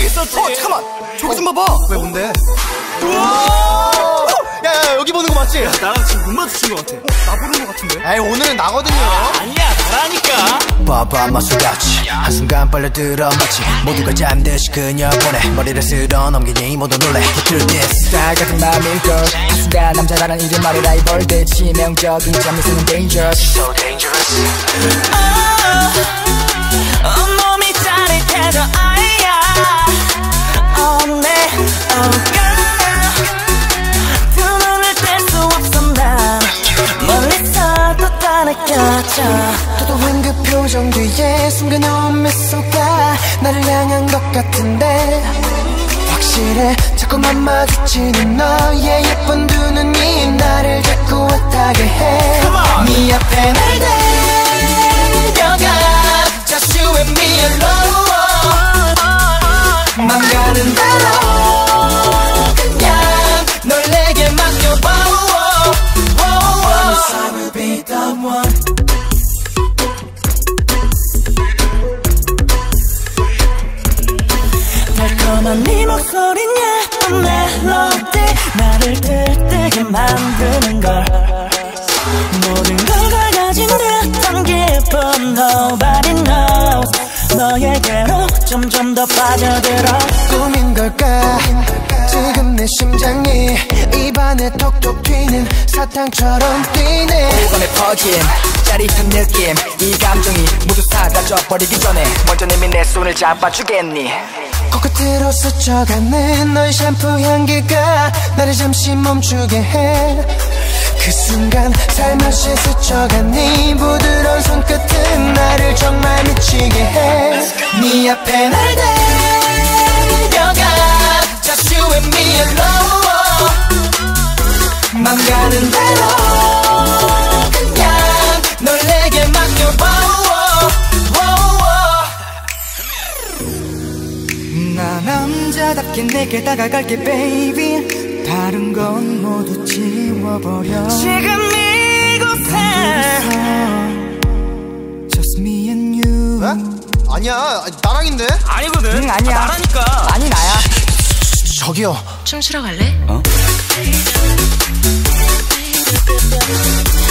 있었지. 잠깐만, 저기 좀 봐봐. 왜 뭔데? 우와! 야, 여기 보는 거 맞지? 야, 나랑 지금 못 마주친 것 같아. 나 보는 거 같은데? 에이, 오늘은 나거든요. 아니야, 나라니까. 봐봐 마술같이 한순간 빨려들어 마치 모두가 잠듯이 그녀 보내 머리를 쓸어 넘기니 모두 놀래 Get through this 달 같은 맘일걸 한순간 남자라는 이름만이 라이벌 듯 치명적인 잠이 쓰는 dangerous So dangerous 온몸이 짜릿해져 아야 Oh 네 Oh girl 두 눈을 뗄 수 없어 난 멀리서도 다 느껴져 도도한 그 표정 뒤에 숨겨놓은 미소가 나를 향한 것 같은데 확실해 자꾸만 마주치는 너의 예쁜 두 눈이 나를 자꾸 애타게 해 네 앞에 날 데려가 Just you and me alone 맘 가는 대로 그냥 널 내게 맡겨봐 Promise I will be the one 달콤한 네 목소린 예쁜 멜로디 나를 들뜨게 만드는 걸 모든 걸 가진 듯한 기분 Nobody knows 너에게로 점점 더 빠져들어 꿈인 걸까 지금 내 심장이 입안에 톡톡 튀는 사탕처럼 뛰네 오감에 퍼진 짜릿한 느낌 이 감정이 모두 사라져버리기 전에 먼저 내민 내 손을 잡아주겠니 코끝으로 스쳐가는 너의 샴푸 향기가 나를 잠시 멈추게 해 그 순간 살며시 스쳐간 네 부드러운 손끝은 나를 정말 미치게 해 네 앞에 날 데려가 Just you and me alone 맘 가는 대로 그냥 널 내게 맡겨봐 나 남자답게 내게 다가갈게 baby 다른 건 모두 지워버려 지금 이곳에 Just me and you 에? 아니야, 나랑인데? 아니거든. 응, 아니야. 나라니까. 아니 나야 저기요 춤추러 갈래? 어?